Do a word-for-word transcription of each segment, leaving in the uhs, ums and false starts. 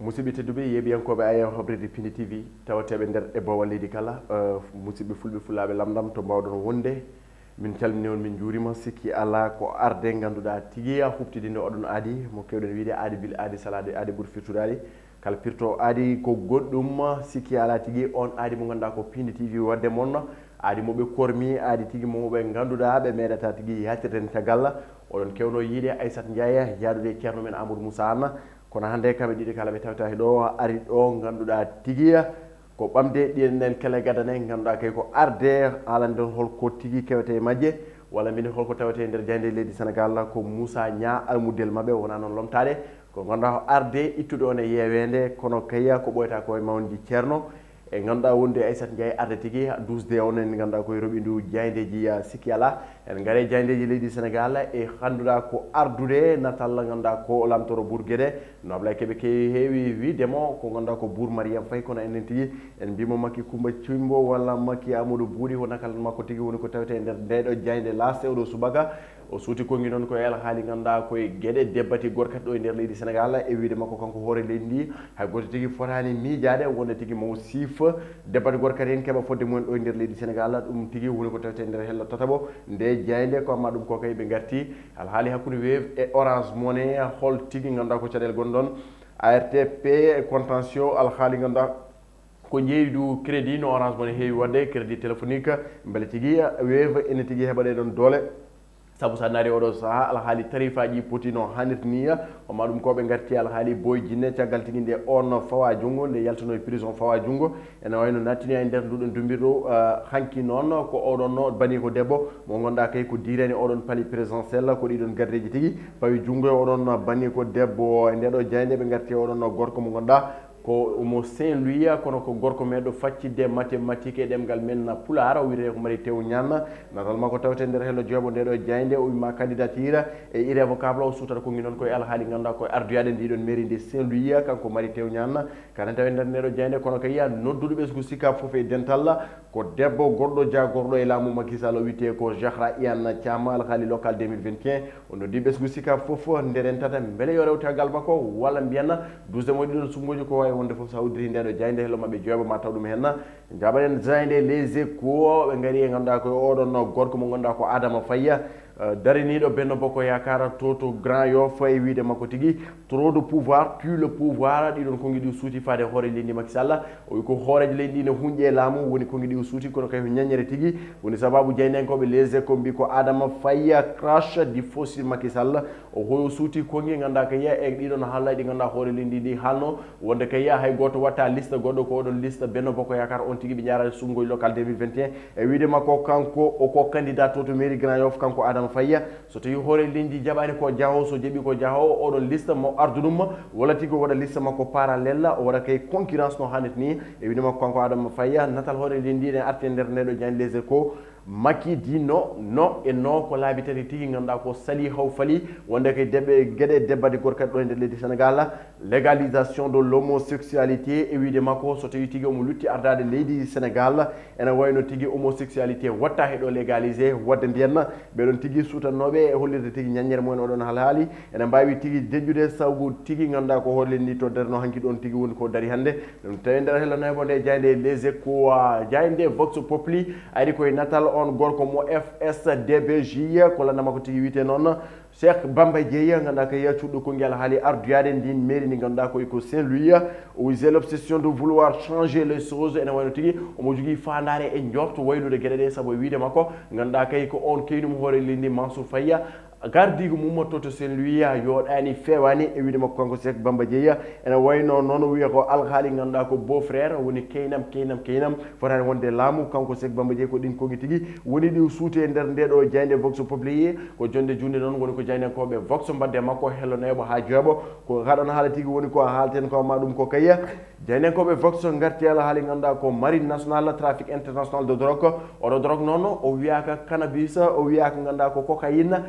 musidɓe tedduɓe yeeɓiyankoɓe aya hobrede Pindi T V tawateɓe nder e bowal leydi kala musidɓe fulɓe fullaɓe lamdam to mbawɗon wonde min calmini on min juurima sikki ala ko arde ganduɗa tiguiya huftidinde oɗon aadi mo kewɗen wiide aadi bille aadi salade aadi ɓuuri firtude kala pirto aadi ko goɗɗum sikki ala tigui on aadi mo ganduɗa ko Pindi T V wadde moon aadi moɓe kormi aadi tigui momoɓe ganduɗa ɓe meeɗata tigui yaltirden caggal oɗon kewno yiide Aissata Ndiaye yaadude ceerno men Amadou Moussa Anne kono hande kamɓe ɗiɗi kala ɓe tawta ɗo ari ɗo ganduɗa tiguiya ko ɓamde ɗinen kele gadane ganduɗa kay ko arde haalande holko tigui kewete majje walla mbine holko tawete nder jayde leydi Sénégal ko Moussa Nia almudel mabɓe wona noon lomtade ko ganduɗa arde ittude on e yewede kono kayya ko ɓoyta koye mawdi ceerno e ganduɗa wonde Aissata Ndiaye arde tigui dusde on en ganduɗa koye roɓindu jayndeji sikki ala en gaare jayndeji leydi Sénégal e ganduɗa ko ardude natal ganduɗa ko lamtoro Bour Guédé no Ablaye Keɓe ke heewi widemo ko ganduɗa ko Bour Mariame Faye kono enen tigui en mbimo makki Coumba Thimbo walla makki Amadou Boury ho nakal makko tigui woni ko tawete nder ndeɗo jayde laste oɗo subaka o suuti kongi noon ko el haali ganduɗa koye gueɗe debbati gorkati ɗo e nder leydi Sénégal e wiide makko kanko hoore leydi ndi hay goto tigui fotani miijade wonde tigui mo siifa debbati gorkati hen keeɓa fodde mumen ɗo e nder leydi Sénégal ɗum tigui woni ko tawete nder hello tataɓo nde jayde ko amma ɗum ko kay ɓe garti alhaali hakkude Wave e Orange Money hol tigui ganduɗa ko caɗele gonɗon A R T P e contentieux alhaali ganduɗa ko jeeydu crédit no Orange Money heewi wadde crédit téléphonique beele tigui Wave ene tigui heɓaɗe ɗon doole saabu sa naari oɗo saaha alhaali tarifaji poti no hannirta ni oma ɗum koɓe garti alhaali boy jinne caggal tigui nde on fawa junggo nde yaltano e prison fawa junggo ene wayno nattini e nder nduɗon dumbirɗo hanki noon ko oɗon bani ko debbo mo ganduɗa kay ko dirani oɗon paali présidentiel ko ɗiɗon gardeji tigui pawi junggo e oɗon bani ko debbo e ndeɗo jayde ɓe garti oɗon gorko mo ganduɗa ko mo Saint Louis kono ko gorko meɗo faccidde mathématique e ɗemgal men Pulaar o wiyete ko Mari Tew Niane natal makko tawte nder hello jooɓo ndeɗo jayde o wima candidature e irrévocable o sutata kongi noon koye alhaali ganduɗa koye arduyade ndiɗon mairie de Saint Louis kanko Mari Tew Niane kana tawi nder ndeɗo jayde kono kay yiya nodduɗo ɓesgu sika foof e dental ko debbo goɗɗo jagorɗo e laamu Macky Sall o wiyete ko Zahra Iyane Thiam alhaali local deux mille vingt et un o noddi ɓesgu sika foof nderen tata beele yo rewtagal makko walla mbiyanna dusde mo ɗiɗon sumgoji ko wawi wonde fof sa uddiri ndeɗo jayde hello mabɓe jooɓo ma taw ɗum henna jaɓaɗen jayde les échos ɓe gaari e ganduɗa koye oɗon gorko mo ganduɗa ko Adama Faye dariniɗo Benno Bokk Yakar to to Grand Yoff e wiide makko tigui trop de pouvoir tue le pouvoir ɗiɗon kongi ɗi suuti faade hoore leydi Macky Sall o wi ko hooreje leydi ɗi ne hunƴe laamu woni kongi ɗi suuti kono kay ñañere tigui woni sababu jeydenkoɓe les échos mbi ko Adama Faye crash di fausse Macky Sall o hoyo suuti kongi ganduɗa ko yiya e ɗiɗon haallaji ɗi ganduɗa hoore leydi ɗi haalno wonde ko yiya hay goto watta liste goɗɗo ko oɗon liste Benno Bokk Yakar on tigui ɓe jarani sumgoji local deux mille vingt et un e wiide makko kanko oko candidat to to mairie Grand Yoff kanko Adama Faye so tawi hoore leydi jaɓani ko jahowo so jeeɓi ko jahowo oɗon liste mo ardu ɗum walla tigui waɗa liste makko parallèle o waɗa kay concurrence no hannirta ni e wiide makko kanko Adama Faye natal hoore leydi ne arti nder ndeɗo jani les échos Macky di no no e no ko laabi tati tigui ganduɗa ko sali haw fali wonde kay debɓe gueɗe debbade gorkati ɗo e nder leydi Sénégal légalisation de l'homosexualité e wiide makko so tawi tigui omo lutti ardade leydi Sénégal ene wayno tigui homosexualité watta heɗo légalisé wadde mbiyanna ɓeɗon tigui sutannoɓe e hollirde tigui ñañere mumen oɗon haali ene mbawi tigui deƴƴude sabu tigui ganduɗa ko hollenni to darno hanki ɗon tigui woni ko daari hande ɗum tawi nder hello naybo nde jayde les échos jayde vox populi ari koye natal on gorko mo F S D B J ko landama ko tigui wiyete noon Cheikh Bamba Dieye ganduɗa ko yiya cuɗɗo konguel haali arduyade ndin mairie ndi ganduɗa koye ko Saint Louis o wi j'ai l'obsession de vouloir changer les choses ene wayno tigui omo jogui fandare e jorto waylude gueɗe ɗe saabu e wiide makko ganduɗa kay ko on keynum hoore leydi ndi Mansour Faye gardigo mum to to Saint Louis yoɗani fewani e wiide makko kanko Cheikh Bamba Dieye ene wayno noon wiya ko alhaali ganduɗa ko beau frère woni keynam keynam keynam fotani wonde laamu kanko Cheikh Bamba Dieye ko ɗin kongi tigui woni ɗi suuti e nder ndeɗo jayde vox populi ko jonde junde noon woni ko jaydenkoɓe vox mbadde makko hello neeɓo ha jooɓo ko haɗon haala tigui woni ko haalten ko ma ɗum ko kayya jaydenkoɓe vox garti alhaali ganduɗa ko marine national trafic international de drogue oɗo drogue noon o wiyaka cannabis o wiyaka ganduɗa ko cocaïne kono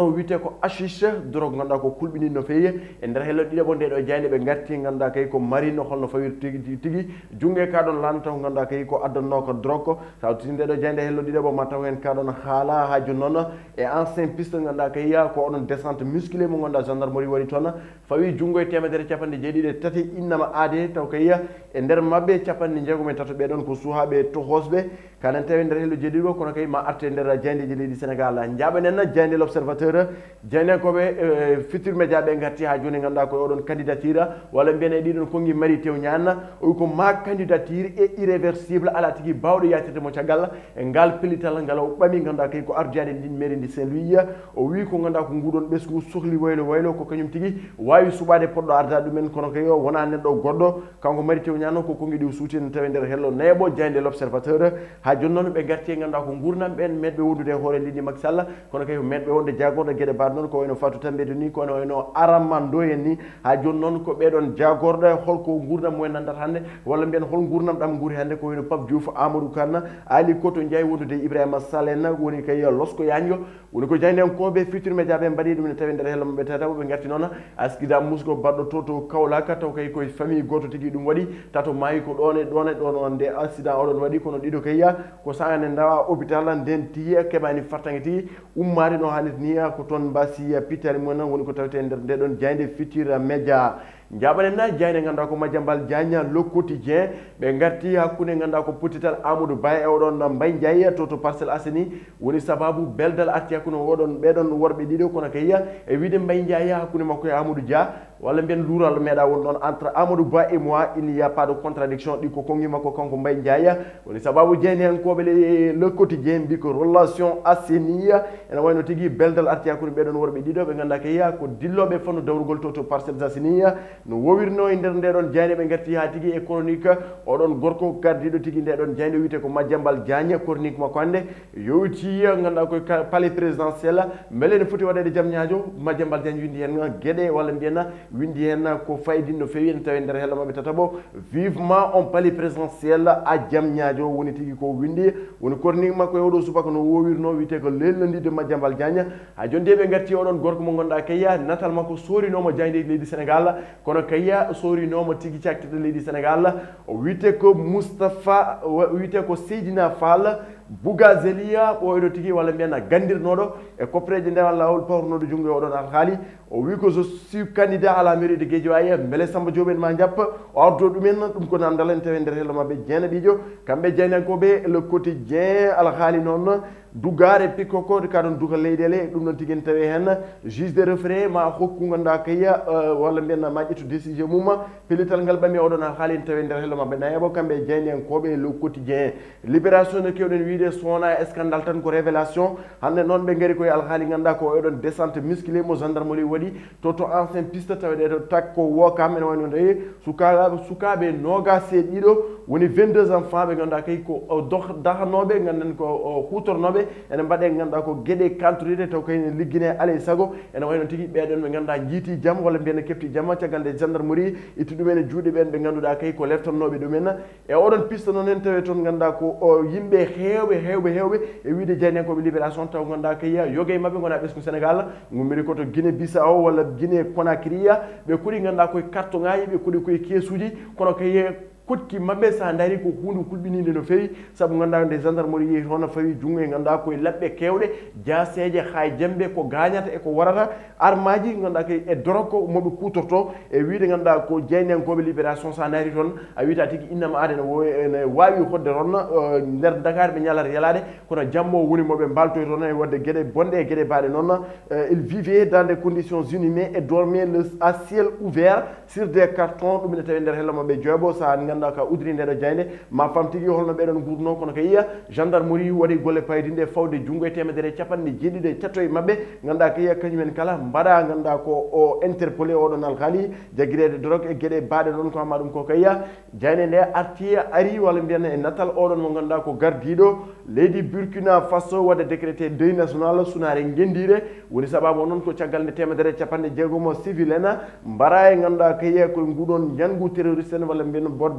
hono wiyete ko ashish drogue ganduɗa ko kulɓini no feewi e nder hello ɗiɗo bo nde ɗo jayde ɓe garti ganduɗa kay ko marino holno fawiri tigui tigui jungue ka ɗon lannata ko ganduɗa kay ko addanno ko drogue ko sa tini nde ɗo jayde hello ɗiɗo bo ma taw hen ka ɗon haala ha joni noon e ancien piste ganduɗa kay ko oɗon descente musculé mo ganduɗa gendarmerie waɗi toon fawi jungo e temedere capanɗe jeeɗiɗi e tati innama aade taw kay e nder mabɓe capanɗe jeegom e tato ɓeɗon ko suuhaɓe tohosɓe kanen tawi nder hello jeeɗiɗo kono kay ma arte nder jayndeji leydi Sénégal jaɓanen jayde l'observateur jaydenkoɓe futur média ɓe garti ha joni ganduɗa ko oɗon candidature walla mbiyene ɗiɗon kongi mari tew ñanna o ko ma candidature est irréversible ala tigui bawɗo yatirde mo caggal e ngal pellital ngal o ɓami ganduɗa kay ko arduyade ndin mairie ndi Saint Louis o wi ko ganduɗa ko nguɗon ɓesgu sohli waylo waylo ko kañum tigui wawi suɓade poɗɗo arda ɗumen kono kay o wona neɗɗo goɗɗo kanko mari tew ñanno ko kongi ɗi suutini tawi nder hello neeɓo jayde l'observateur ha joni noon ɓe garti e ganduɗa ko gurnam ɓen meɗɓe wondude e hoore leydi Macky Sall kono kay meɗɓe wonde jagorɗo gueɗe mbaɗe noon ko wayno Fatou Tambédou ni kono wayno Araman Ndoye en ni ha joni noon ko ɓeɗon jagorɗo holko gurdam mumen nandata hannde walla mbiyen hol gurdam ɗam guuri hannde ko wayno Pape Diouf Amadou Kane Ali Koto Ndiaye wondude Ibrahima Sall en woni kay Losko Yanjo woni ko jaydenkoɓe futur média ɓe mbaɗi ɗum ne tawi nder hello maɓɓe tataw ɓe garti noon askida musgo baɗɗo to to Kaolack taw kay koye famille goto tigui ɗum waɗi tato maayi ko ɗon e ɗon e ɗon on nde accident oɗon waɗi kono ɗiɗo kayya ko sagane ndawa hôpital nden tiyi keɓani fartangue tiyi ummade no hannirta ni ko toon mbasi pitali mumen woni ko tawete nder nde ɗon jayde futur média jaɓanen na jayde ganduɗa ko Madiambal Diagne le quotidien ɓe garti hakkude ganduɗa ko pottital Amadou Ba e oɗon Mbaye Ndiaye to to Parcelles Assainies woni sababu beldal arti hakkude oɗon ɓeɗon worɓe ɗiɗo kono kayya e wiide Mbaye Ndiaye hakkude makko e Amadou Dia walla mbiyen luural meeɗa won ɗon entre Amadou Ba et moi il n'y a pas de contradiction ɗi ko kongi makko kanko Mbaye Ndiaye woni sababu jeyni hen koɓe le quotidien mbi ko relation Assainies ene wayno tigui beldal arti hakkude ɓeɗon worɓe ɗiɗo ɓe ganduɗa kayya ko dilloɓe fannu dawrugol to to Parcelles Assainies no wowirno e nder ndeɗon jayde ɓe garti ha tigui e chronique oɗon gorko gardiɗo tigui ndeɗon jayde wiyete ko Madiambal Diagne chronique makko hannde yowiti ganduɗa koye palais présidentiel beele ne foti waɗede jaam ñaajo Madiambal Diagne windi hen gueɗe walla mbiyana windi hen ko fayidi no fewi ne tawi nder hello mabɓe tataɓo vivement on palais présidentiel a jaam ñaajo woni tigui ko windi woni chronique makko e oɗo subaka no wowirno wiyete ko lelnodide Madiambal Diagne ha joni de ɓe garti oɗon gorko mo ganduɗa kayya natal makko sorinoma jayde leydi Sénégal kono kayya sorinoma tigui caktide leydi Sénégal o wiyete ko Moustapha wiyete ko Seydina Fall Bougazellia ɓoyɗo tigui walla mbiyana gandirnoɗo e koppreje ndewan lawol pawrnoɗo junggo e oɗon alhaali o wi ko je suis candidat à la mairie de Guédiawaye beele Samba Diop en ma jappa o ardo ɗumen ɗum ko namdal en tawi nder hello mabɓe jeena ɗijo kamɓe jeynankoɓe le quotidien alhaali noon dugare pikko ko kaɗon duga leyɗele ɗum ɗon tigui tawi hen juge de référé ma hokku ganduɗa kayya walla mbiyen ma ƴettu décision mum pellital ngal ɓami oɗon alhaali tawi nder hello mabɓe nayaɓo kamɓe jeynankoɓe le quotidien libération no kewɗen wiide sowona e scandale tan ko révélation hande noon ɓe gaari koye alhaali ganduɗa ko oɗon descente musculé mo gendarmerie waɗi to to ancien piste taweɗe to takko wokam ene wayno tawi sukaɓe sukaɓe nogas e ɗiɗo woni vingt-deux enfants ɓe ganduɗa kay ko dahanoɓe ganden ko hutornoɓe ene mbaɗe ganduɗa ko gueɗe kantoride taw kayne liggine alay saago ene wayno tigui ɓeɗon ɓe ganduɗa jiiti jaam walla mbiyene kefti jamma caggal nde gendarmerie itti ɗumen e juuɗe ɓen ɓe ganduɗa kay ko leftannoɓe ɗumen e oɗon piste noon en tawi toon ganduɗa ko yimɓe hewɓe hewɓe hewɓe e wiide jeynenkoɓe libération taw ganduɗa kay yogue mabɓe gona ɓesgu Sénégal gummiri koto Guinée Bissau walla Guinée Conakry ɓe kuuɗi ganduɗa koye carton ngaji ɓe kuuɗi koye keesuji kono kay kotki mabɓe sa daari ko hunde kulɓinide no fewi saabu ganduɗa nde gendarmerie yeehi toon fawi junggo e ganduɗa koye labɓe kewɗe jaseje hay jembe ko gañata e ko warata armaji ganduɗa kay e doroko moɓe kutorto e wiide ganduɗa ko jeynenkoɓe libération sa naari toon a wiyata tigui innama aade ne wawi hodde toon nder Dakar ɓe ñalata yalade kono jammo woni moɓe mbaltoy toon e wadde gueɗe bonɗe e gueɗe baɗe noon il vivait dans des conditions inhumaines et dormait à ciel ouvert sur des cartons ɗum ne tawi nder hello mabɓe joybo sa ganduɗa ka udri ndeɗo jayde ma fam tigui holno ɓeɗon gurno kono kay yiya gendarmerie waɗi golle paydinde fawde junggo e temedere capanɗe jeeɗiɗo e catto e mabɓe ganduɗa ka yiya kañumen kala mbaɗa ganduɗa ko o interpellé oɗon alhaali jagguirede drogue e gueɗe baɗe noon ko hamma ɗum ko kayya jayne nde arti ari walla mbiyan e natal oɗon mo ganduɗa ko gardiɗo leydi Burkina Faso wadde décrété deuil national sunare gendire woni sababu noon ko caggal nde temedere capanɗe jeegomo civil en mbara e ganduɗa ka yiya koye nguɗon jangu terroriste en walla mbiyan bod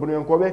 bonoyankoɓe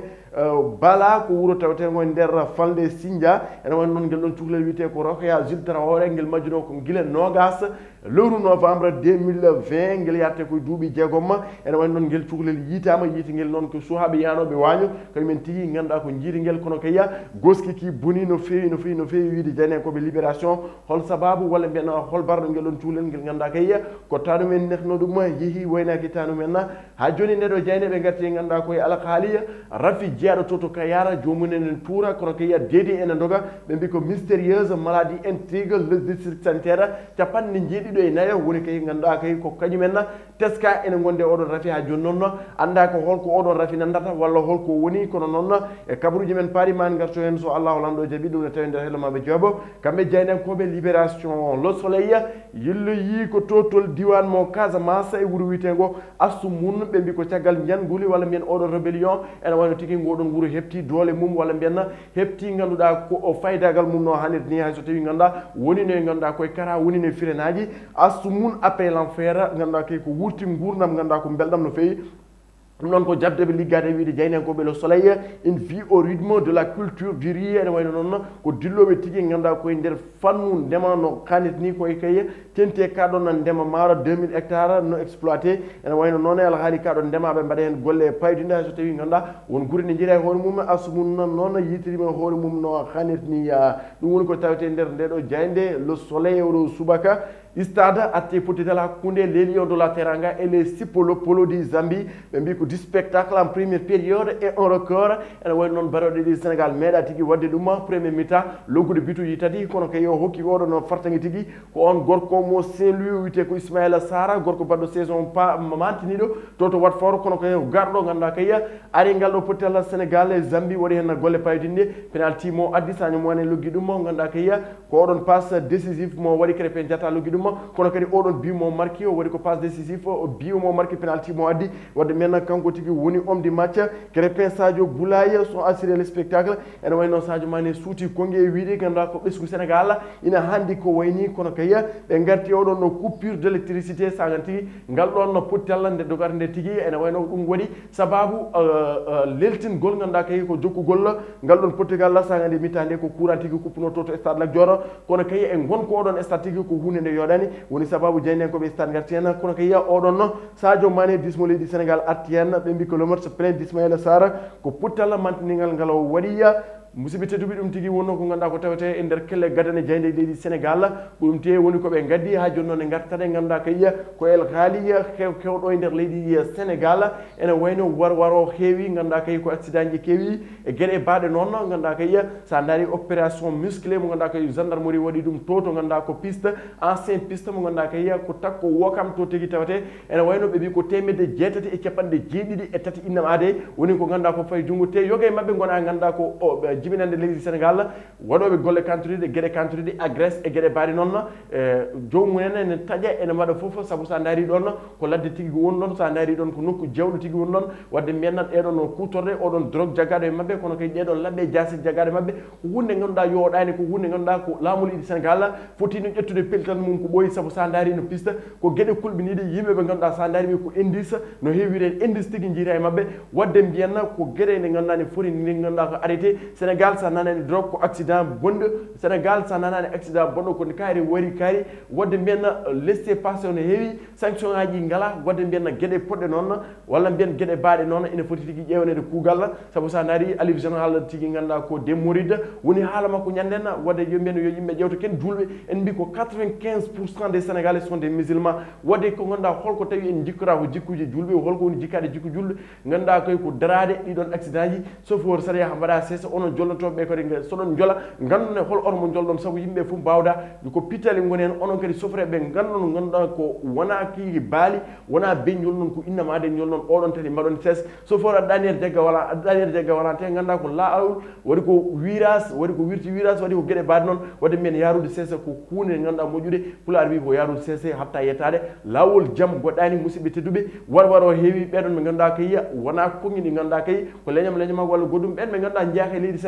bala ko wuuro tawetego nder falde Sindia ene woni noon guel ɗon cukalel wiyete ko Rokhaya Jules Traoré guel majjuno ko guila nogas lewru novembre deux mille vingt guel yarte koye duuɓi jeegomma ene woni noon guel cukalel yiitama yiitiguel noon ko suhaɓe yanoɓe waño kañumen tigui ganduɗa ko jiiriguel kono kayya goski ki boni no fewi no fewi no fewi wiide Dieynenkoɓe Libération hol sababu walla mbiyen hol barɗo guel ɗon cukalel guel ganduɗa kayya ko tanumen nehno ɗum yeehi woynaki tanumen ha joni ndeɗo Dieyne ɓe garti ganduɗa koye alhaaliya rafi jeeɗo to to Kayara jomumen en tuura kono kayya deedi ene doga ɓe mbi ko mystérieuse maladie intrigue le district sanitaire capanɗe jeeɗiɗo e nayo woni kay ganduɗa kay ko kañumen teska ene gonde oɗon rafi ha joni noon anda ko holko oɗon rafi nandata walla holko woni kono noon e kabaruji men paarima en garto hen so allahu lamɗo jaaɓi ɗum ne tawi nder hellomaɓe jooɓo kamɓe Dieynenkoɓe Libération le soleil yillo yi ko totol diwan mo Casamance e wuuro witego Astou Moune ɓe mbi ko caggal janguli walla mbiyen oɗon rébellion ene wayno tigui ngoɗon wuuro hepti doole mum walla mbiyen hepti ganduɗa ko faydagal mum no hannirta ni hay so tawi ganduɗa woni no ganduɗa koye kara woni no firenaji Astou Moune après l'enfer ganduɗa kay ko wurti gurdam ganduɗa ko beldam no fewi ɗum noon ko jabdeɓe liggade wiide Dieynenkoɓe le soleil une vie au rythme de la culture du riz ene wayno noon ko dilloɓe tigui ganduɗa koye nder fannu ndema no hannirta ni koye kaye tenti kaɗon ndema maaro deux mille hectares no exploité ene wayno noon e alhaali kaɗon ndemaɓe mbaɗa hen golle paydude hay so tawi ganduɗa won guure ɗe jiira e hoore mum Astou Moune noon yiitirima hoore mum no hannirta ni ɗum woni ko tawete nder ndeɗo Dieyde le soleil oɗo subaka stade atte potidal hakkunde les Lions de la Teranga et les Sipolo Polo di Zambie ɓe mbi ko du spectacle en première période et un record ene wayno noon baroɗe ɗi Sénégal meeɗa tigui wadde ɗum premier mi-temps loggude bituji tati kono kay o hokki oɗo no fartagui tigui ko on gorko mo Saint-Louis wiyete ko Ismaïla Sara gorko baɗɗo saison pa mantiniɗo to to Watford kono kay garɗo ganduɗa kayya ari ngal ɗo potidal Sénégal e Zambie waɗi hen golle payodinde penalty mo addi saño mo wane loggi ɗum mo ganduɗa kayya ko oɗon passe décisif mo waɗi Krépin Diatta loggi ɗum kono kadi oɗon bi mo marqué o waɗi ko passe décisif o bi mo marqué penalty mo addi wadde men kanko tigui woni homme du match Krépin Sadio Boulaye sont assuré le spectacle ene wayno Sadio Mané suuti kongue e wiide ganduɗa ko ɓesgu Sénégal ina handi ko wayni kono kayya ɓe garti oɗon no coupure d' électricité sagan tigui ngal ɗon no pottalla nde dogata nde tigui ene wayno ɗum waɗi sababu leltingol ganduɗa kay ko jokkugol ngal ɗon Portugal sagan nde mitande ko courant tigui kuppuno to to stade Lat Dior kono kayya e gonko oɗon stade tigui ko hunde nde yoɗani woni sababu Dieynenkoɓe stade garti hen kono kayya oɗon no Sadio Mané dismo leydi Sénégal arti hen ɓe mbi ko le match plein d'Ismaïla Sarr ko puttalla mantinigal ngal o waɗiya musidɓe tedduɓe ɗum tigui wonno ko ganduɗa ko tawete e nder kelle gadane Dieyde leydi Sénégal ko ɗum te woni koɓe gaddi ha joni noon e gartade ganduɗa kayya ko el haaliya hew kewɗo e nder leydi Sénégal ene wayno war waro heewi ganduɗa kay ko accident ji keewi e gueɗe baɗe noon ganduɗa kayya sa daari opération musclé mo ganduɗa kay gendarmerie waɗi ɗum to to ganduɗa ko piste ancien piste mo ganduɗa kayya ko takko wokam to tigui tawete ene wayno ɓe mbi ko temedde jeetati e capanɗe jeeɗiɗi e tati innam ade woni ko ganduɗa ko fayi junggo te yoga e mabɓe gona ganduɗa ko jibinande leydi Sénégal waɗoɓe golle kantoride gueɗe kantoride agresse e gueɗe mbaɗi noon jomumen ene taaƴa ene waɗa foof saabu sa daari ɗon ko ladde tigui woni ɗon sa daari ɗon ko nokku jawɗo tigui woni ɗon wadde mbiyennan ɗeɗon kutorde oɗon drogue jaggaɗo e mabɓe kono kadi ɗeɗon labɓe jasi jaggaɗo e mabɓe ko hunde ganduɗa yoɗani ko hunde ganduɗa ko laamu leydi Sénégal foti no ƴettude pellital mum ko ɓooyi saabu sa daari no piste ko gueɗe kulɓiniɗe yimɓeɓe ganduɗa sa daari ko indice no heewire indice tigui jiita e mabɓe wadde mbiyenna ko gueɗe nde ganduɗa ne foti nde ganduɗa ko arrêté Sénégal sa nanani drogue ko accident bonɗo Sénégal sa nanani accident bonɗo ko kaari wari kaari wadde mbiyenna laissé passé no heewi sanction ngaji ngala wadde mbiyenna gueɗe poɗɗe noon walla mbiyen gueɗe baɗe noon ene foti tigui ƴewnede kuugal saabu sa daari alif général tigui ganduɗa ko Demmouride woni haala makko ñanden wadde yo mbiyen yo yimɓe ƴewta ken julɓe en mbi ko quatre-vingt-quinze pour cent des Sénégalais sont des musulmans wadde ko ganduɗa holko tawi en jikkora ko jikkuji julɓe holko woni jikkade jikku julɓe ganduɗa koy ko darade ɗiɗon accident ji chauffeur saɗa yaha mbaɗa sesa onon jollotoɓe kadi soɗon jola gandone hol on mo jolɗon saabu yimɓe fof mbawda ko pittali goni hen onon kadi chauffeur ɓe ganduɗon ganduɗa ko wona kii baali wona be jolnon ko innamade jolnon oɗon tati mbaɗon ses chauffeur aɗa ɗaniyede jagga wala aɗa ɗaniyede jagga wala te ganduɗa ko laawol waɗi ko virage waɗi ko wirti virage waɗi ko gueɗe baɗe noon wadde men yarude sese ko hunde ganduɗa moƴƴude pulaar wi ko yarude sese hatta yettade lawol jaam goɗɗani musidɓe tedduɓe war war o heewi ɓeɗon ɓe ganduɗa kayya wona konngui ɗi ganduɗa kay ko leñam leñama walla goɗɗum ɓen ɓe ganduɗa jeeha e leydi Sénégal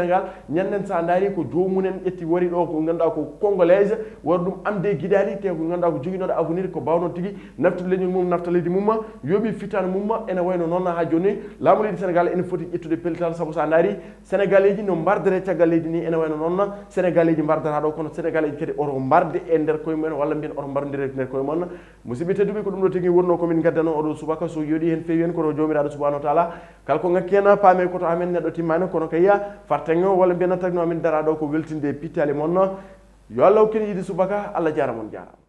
Sénégal ñanden sa ndaari ko joomunen ƴetti wari ɗo ko ganduɗa ko congolaise wari ɗum amde guiɗali te ko ganduɗa ko joguinoɗo avenir ko bawno tigui naftude leñol mum nafta leydi mum yoɓi fitano mum ene wayno noon ha joni laamu leydi Sénégal ene foti ƴettude pellital saabu sa ndaari sénégalais ji no mbardere caggal leydi ni ene wayno noon sénégalais ji mbardata ɗo kono sénégalais ji kadi oto mbarde e nder koye mumen walla mbiyen oto mbardodire e nder koye mon musidɓe tedduɓe ko ɗum ɗo tigui wonno komin gaddano oɗo subaka so yooɗi hen feewi hen koto jomiraɗo subahanahu wa taala kala ko ngakki hen paame koto amen neɗɗo timmani kono kayya fartego walla mbiyen tagno amin dara ɗo ko weltinde pittali mon yo Allah hokkene yiide subaka Allah jarama on jarama